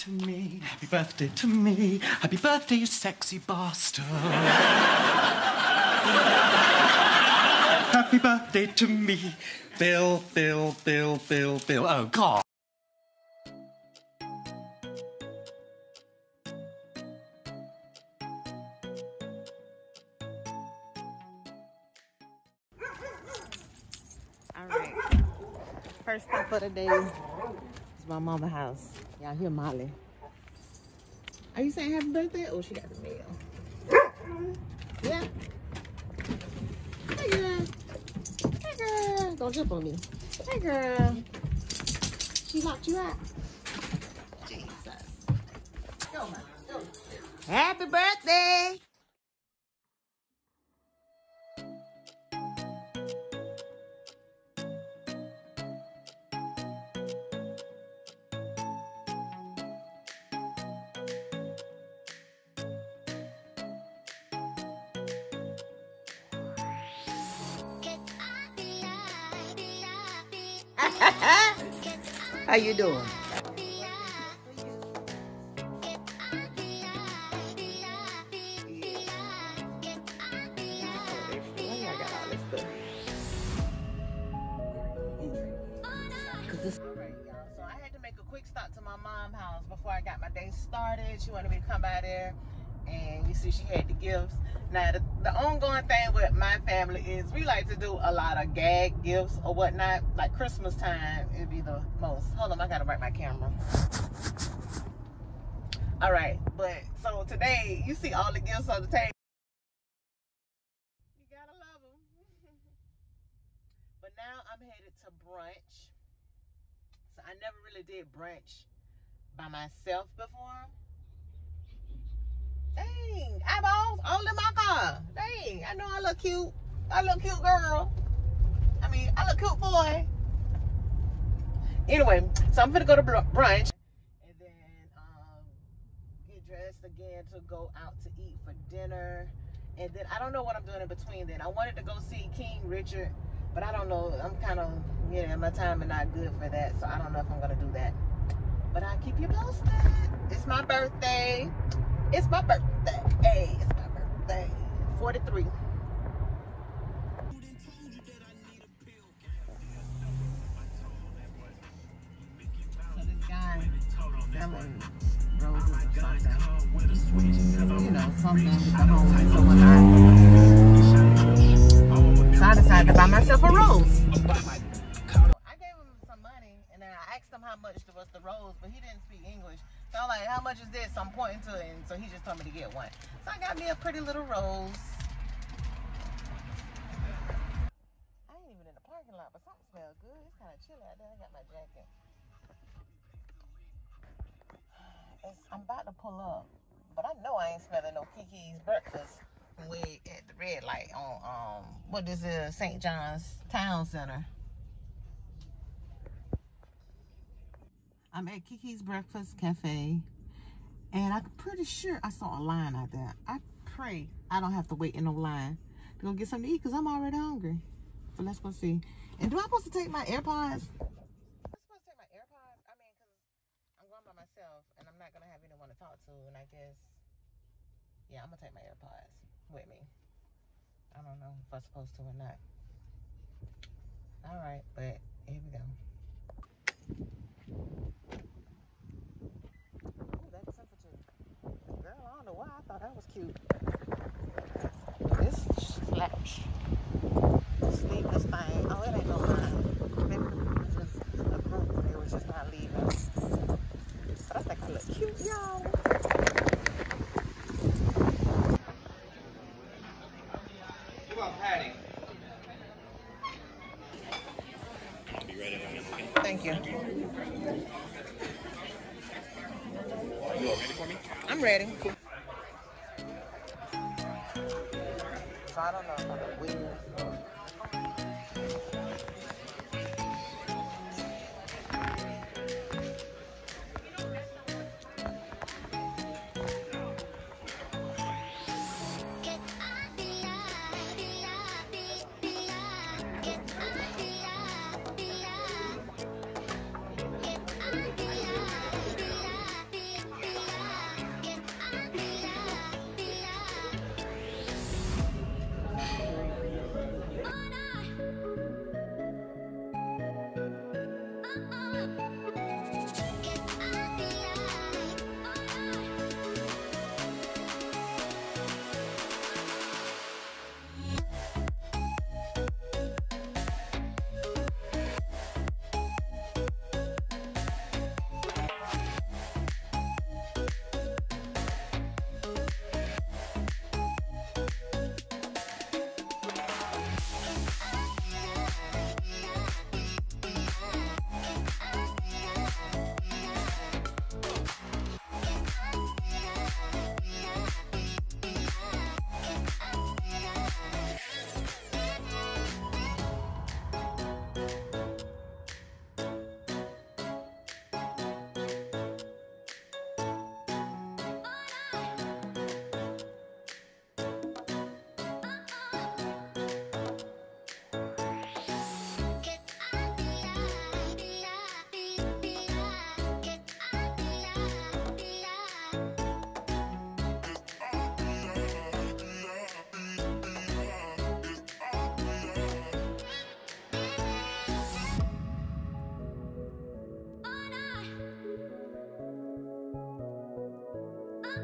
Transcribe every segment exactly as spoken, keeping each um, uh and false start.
to me. Happy birthday to me. Happy birthday, you sexy bastard. Happy birthday to me. Bill, Bill, Bill, Bill, Bill. Oh, God. Alright, first stop of the day is my mama's house. Y'all hear Molly. Are you saying happy birthday? Oh, she got the mail. Yeah? Hey girl. Hey girl. Don't jump on me. Hey girl. She locked you out. Jesus. Go, man. Go. Happy birthday. How you doing? So I had to make a quick stop to my mom's house before I got my day started. She wanted me to come by there, and you see she had the gifts. Now the, the ongoing thing with my family is we like to do a lot of gag gifts or whatnot. Like Christmas time, it'd be the most. Hold on, I gotta write my camera. All right, but so today you see all the gifts on the table. You gotta love them. But now I'm headed to brunch. So I never really did brunch by myself before. Dang, eyeballs all in my car. Dang, I know I look cute. I look cute girl. I mean, I look cute boy. Anyway, so I'm gonna go to brunch and then um, get dressed again to go out to eat for dinner. And then I don't know what I'm doing in between then. I wanted to go see King Richard, but I don't know. I'm kind of, yeah, my time is not good for that. So I don't know if I'm gonna do that. But I'll keep you posted. It's my birthday. It's my birthday. Hey, it's my birthday. forty-three. So this guy selling roses or something. You know, something with the home. So when I, so I decided to buy myself a rose. I gave him some money and then I asked him how much was the rose, but he didn't speak English. So I'm like, how much is this? I'm pointing to it, and so he just told me to get one. So I got me a pretty little rose. I ain't even in the parking lot, but something smells good. It's kind of chilly out there. I got my jacket. It's, I'm about to pull up, but I know I ain't smelling no Kiki's breakfast way at the red light on, um, what is it, Saint John's Town Center. I'm at Kiki's Breakfast Cafe, and I'm pretty sure I saw a line out there. I pray I don't have to wait in no line to go get something to eat because I'm already hungry. So let's go see. And do I supposed to take my AirPods? I'm supposed to take my AirPods? I mean, because I'm going by myself, and I'm not going to have anyone to talk to, and I guess, yeah, I'm going to take my AirPods with me. I don't know if I'm supposed to or not. All right, but here we go. Girl, I don't know why I thought that was cute. This slash sleeveless thing. Oh, it ain't no line. Maybe it was just a group. They was just not leaving. But I think I look cute, y'all. You want Patty? I'll be ready when you're looking. Thank you. You all ready for me? I'm ready. So I don't know if I look weird.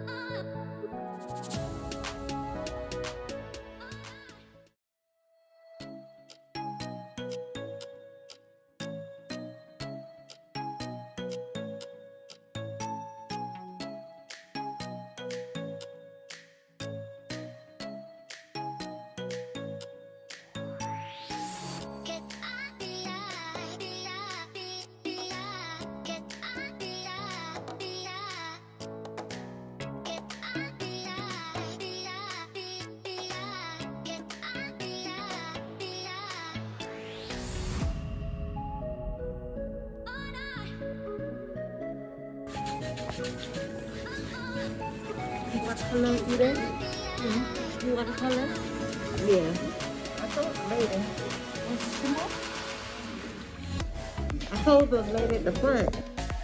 You want color today? Mm-hmm. You want color? Yeah. I told the lady. I told the lady at the front.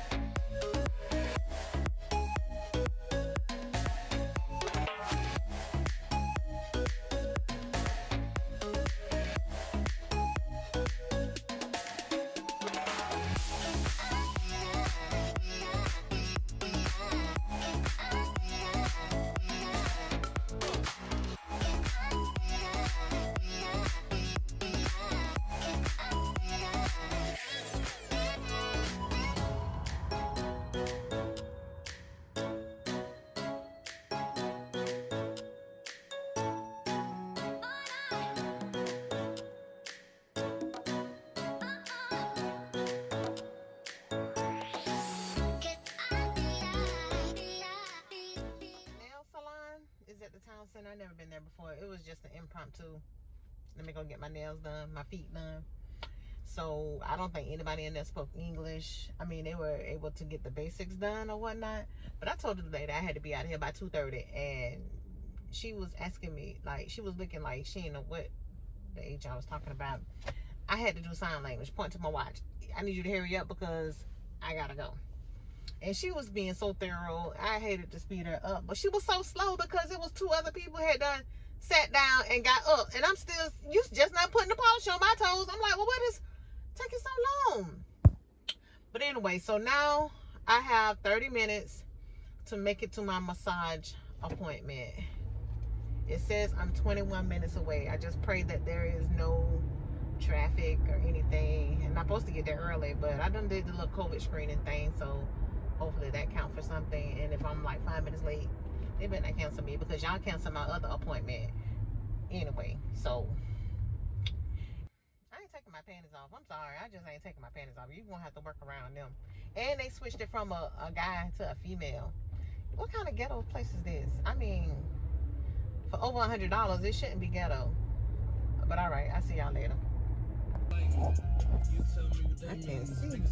At the town center. I've never been there before. It was just an impromptu, let me go get my nails done, my feet done. So I don't think anybody in there spoke English. I mean, they were able to get the basics done or whatnot, but I told the lady I had to be out of here by two thirty, and she was asking me, like, she was looking like she didn't know what the age I was talking about. I had to do sign language, point to my watch. I need you to hurry up because I gotta go. And she was being so thorough. I hated to speed her up. But she was so slow because it was two other people who had done sat down and got up. And I'm still, you just not putting the polish on my toes. I'm like, well, what is taking so long? But anyway, so now I have thirty minutes to make it to my massage appointment. It says I'm twenty-one minutes away. I just pray that there is no traffic or anything. And I'm supposed to get there early, but I done did the little COVID screening thing, so hopefully that counts for something. And if I'm like five minutes late, they better not cancel me because y'all canceled my other appointment anyway. So I ain't taking my panties off. I'm sorry, I just ain't taking my panties off. You're gonna have to work around them. And they switched it from a, a guy to a female. What kind of ghetto place is this? I mean, for over a hundred dollars, it shouldn't be ghetto. But all right, I'll see y'all later. I can't see.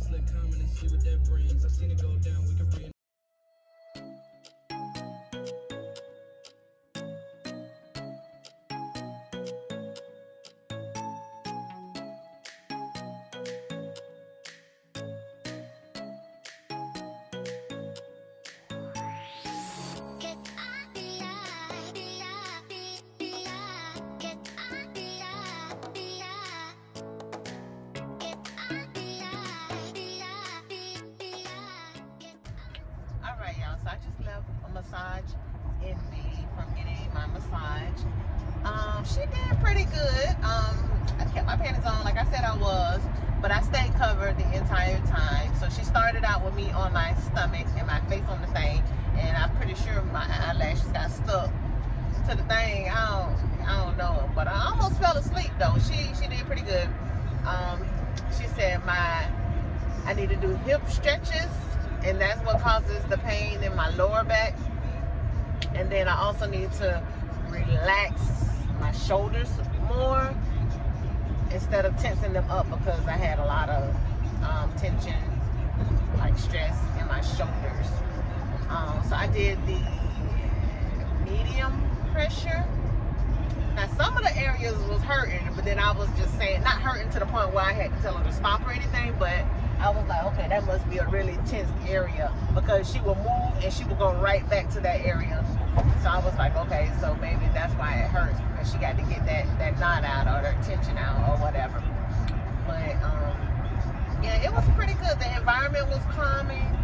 So I just left a massage envy from getting my massage. Um, she did pretty good. Um, I kept my panties on like I said I was, but I stayed covered the entire time. So she started out with me on my stomach and my face on the thing, and I'm pretty sure my eyelashes got stuck to the thing. I don't, I don't know, but I almost fell asleep though. She she did pretty good. Um, she said my I need to do hip stretches, and that's what causes the pain in my lower back. And then I also need to relax my shoulders more instead of tensing them up, because I had a lot of um, tension, like stress in my shoulders. Um, so I did the medium pressure. Now some of the areas was hurting, but then I was just saying, not hurting to the point where I had to tell her to stop or anything, but I was like, okay, that must be a really tense area, because she will move and she will go right back to that area. So I was like, okay, so maybe that's why it hurts, because she got to get that, that knot out or that tension out or whatever. But um, yeah, it was pretty good. The environment was calming.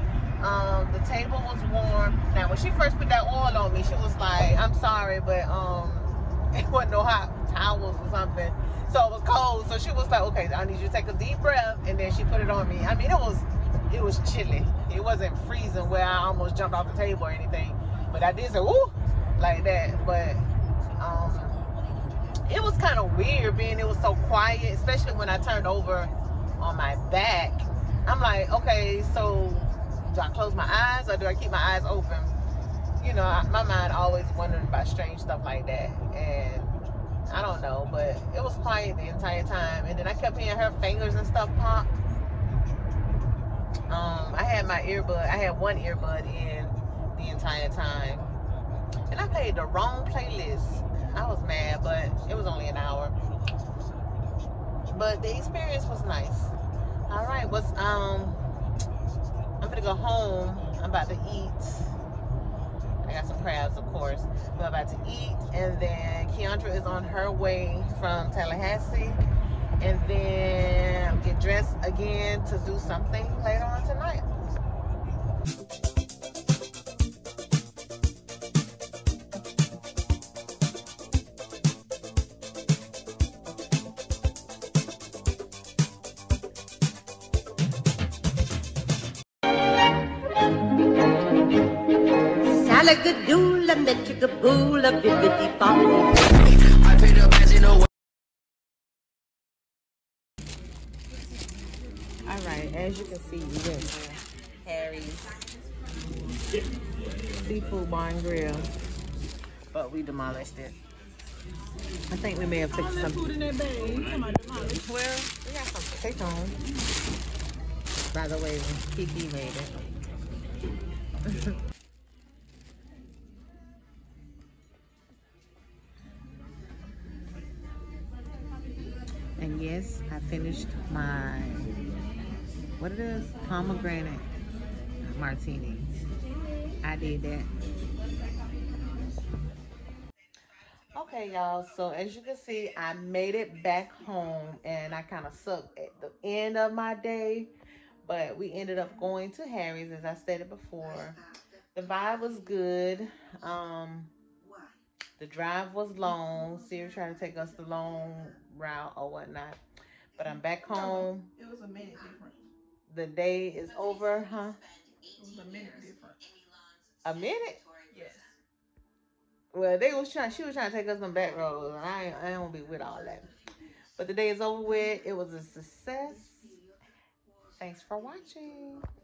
Um, the table was warm. Now, when she first put that oil on me, she was like, I'm sorry, but um, it wasn't no hot towels or something. So it was cold. So she was like, okay, I need you to take a deep breath. And then she put it on me. I mean, it was, it was chilly. It wasn't freezing where I almost jumped off the table or anything. But I did say, woo, like that. But um, it was kind of weird being it was so quiet, especially when I turned over on my back. I'm like, okay, so do I close my eyes or do I keep my eyes open? You know, I, my mind always wondering about strange stuff like that. And I don't know, but it was quiet the entire time. And then I kept hearing her fingers and stuff pop. Um, I had my earbud, I had one earbud in the entire time. And I played the wrong playlist. I was mad, but it was only an hour. But the experience was nice. All right, what's, um, I'm gonna go home. I'm about to eat. I got some crabs, of course. We're about to eat, and then Keandra is on her way from Tallahassee. And then I'll get dressed again to do something later on tonight. Salagadoola, metricaboola, bibbidi bobble. I paid a man in a way. All right, as you can see, we went to Harry's Seafood Bar and Grill, but we demolished it. I think we may have fixed some food in that bag. Well, we got some to take home. By the way, Kiki made it. And yes, I finished my, what it is, pomegranate martini. I did that. Okay, y'all, so as you can see, I made it back home, and I kind of sucked at the end of my day, but we ended up going to Harry's, as I stated before. The vibe was good. Um, the drive was long. Siri tried to take us the long route or whatnot, but I'm back home. It was a minute difference. The day is over, huh? It was a minute difference. A minute? Yes. Well, they was trying. She was trying to take us on back roads, and I ain't, I don't be with all that. But the day is over with. It was a success. Thanks for watching.